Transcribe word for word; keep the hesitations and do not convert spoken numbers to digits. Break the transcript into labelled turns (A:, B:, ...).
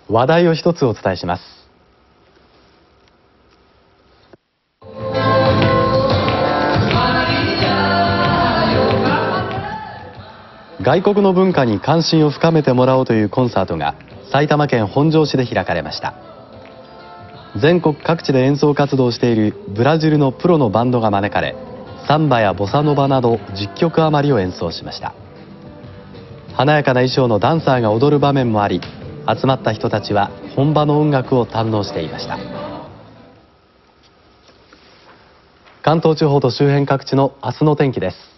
A: 話題を一つお伝えします。外国の文化に関心を深めてもらおうというコンサートが埼玉県本庄市で開かれました。全国各地で演奏活動をしているブラジルのプロのバンドが招かれ、サンバやボサノバなどじゅっきょく余りを演奏しました。華やかな衣装のダンサーが踊る場面もあり、集まった人たちは本場の音楽を堪能していました。関東地方と周辺各地の明日の天気です。